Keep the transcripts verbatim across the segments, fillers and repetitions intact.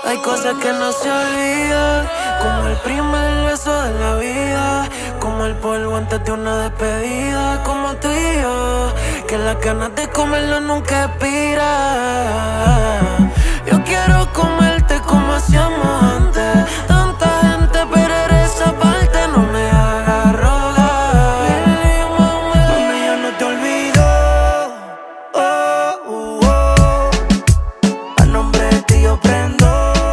Hay cosas que no se olvidan, como el primer beso de la vida, como el polvo antes de una despedida, como tú y yo, que las ganas de comerlo nunca expiran. Yo quiero comerte como hacíamos antes, tanta gente, pero eres esa parte, no me hagas rogar. Mami, yo no te olvido, oh, oh, oh. A nombre de ti yo prendo.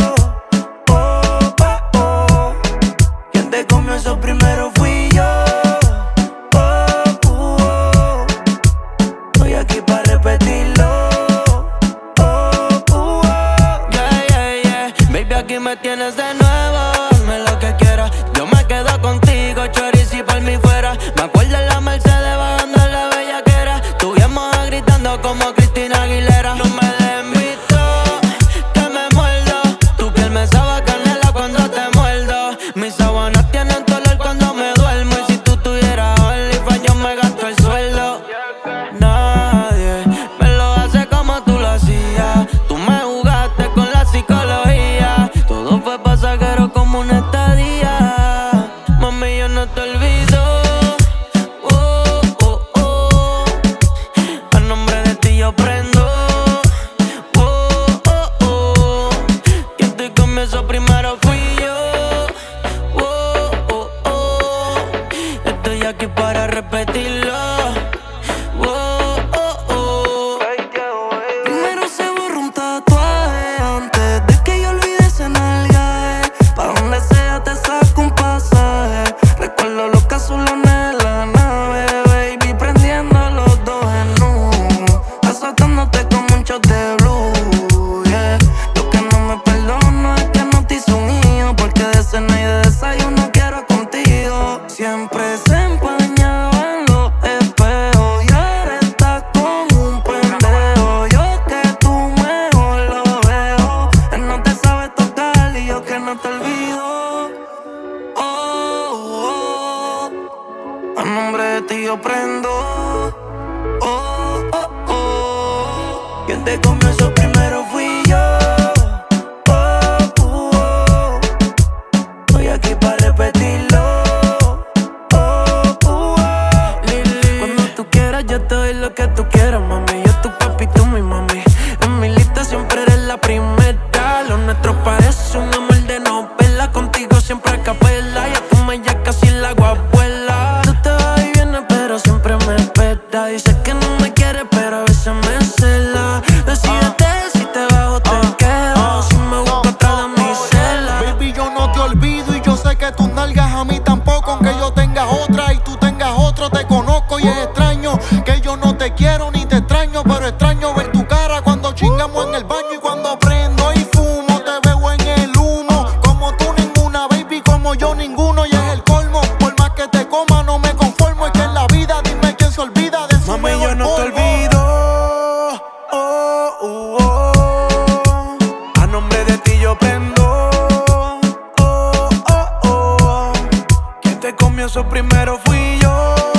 Eso primero fui yo. Oh, oh, oh. Estoy aquí para repetirlo. Oh, oh, oh. Yeah, yeah, yeah. Baby, aquí me tienes de nuevo. Hazme lo que quieras. Yo me quedo contigo, chorizo y por mí fuera. Me acuerdo en la Mercedes bajando en la bellaquera. Estuvimos gritando como Cristina Aguilera. No me den visto, que me muerdo. Tu piel me sabe a canela cuando te muerdo. Mis sábanas tienen dolor cuando me duermo. Y si tú tuvieras OnlyFans yo me gasto el sueldo. Nadie me lo hace como tú lo hacías. Tú me jugaste con la psicología. Todo fue pasajero como una estadía. Mami, yo no te olvido. Oh, oh, oh. A nombre de ti yo prendo. Oh, oh, oh. Quien te comió eso primero fui yo. Estoy aquí para repetirlo. Oh, oh, oh. Primero se borra un tatuaje antes de que yo olvide ese nalgaje. Pa' donde sea te saco un pasaje. Recuerdo los cazulones de la nave, baby, prendiendo los dos en uno, azotándote como un shot de blue, yeah. Lo que no me perdono es que no te hice un hijo, porque de cena y de desayuno quiero contigo. Siempre se empañaban los espejos y ahora estás con un pendejo. Yo que tú mejor lo veo. Él no te sabe tocar y yo que no te olvido. Oh, oh. A nombre de ti yo prendo. Oh, oh, oh. Quien te comió eso primero fui yo. Oh, oh, oh. Estoy aquí para repetirlo. Yo te doy lo que tú quieras, mami. Yo tu papi, tú mi mami. En mi lista siempre eres la primera. Lo nuestro parece un amor de novela. Contigo siempre a capela. Ya tú me ya casi la guapuela. Tú te vas y vienes, pero siempre me esperas. Dices que no me quieres, pero a veces me cela. Decídete si te bajo te quedo. Si me busco atrás de mi cela. Baby, yo no te olvido y yo sé que tus nalgas a mí tampoco. Aunque yo tenga otra y tú tengas otro, te conozco y es extraño que yo no te quiero ni te extraño, pero extraño ver tu cara cuando chingamos en el baño y cuando prendo y fumo. Te veo en el humo, como tú ninguna, baby, como yo ninguno. Y es el colmo, por más que te coma no me conformo. Es que en la vida dime quién se olvida de su mami, mejor yo no polvo. te olvido. Oh, oh, oh. A nombre de ti yo prendo. Oh, oh, oh. Quien te comió eso primero fui yo.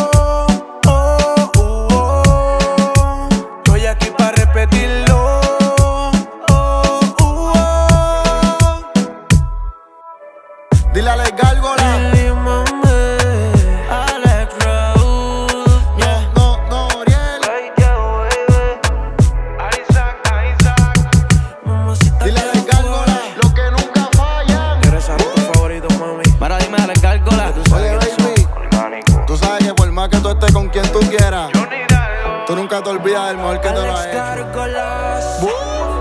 Dile a Alex Gárgola. Lili, mami. Alex Raúl. No, no, no, Oriel. Dile a Alex Gárgola. Lo que nunca fallan. Eres a tu favorito, mami. Para dime Alex Gárgola. Oye, baby, tú sabes que por más que tú estés con quien tú quieras, tú nunca te olvidas del mejor que te lo ha hecho. Alex Gárgolas.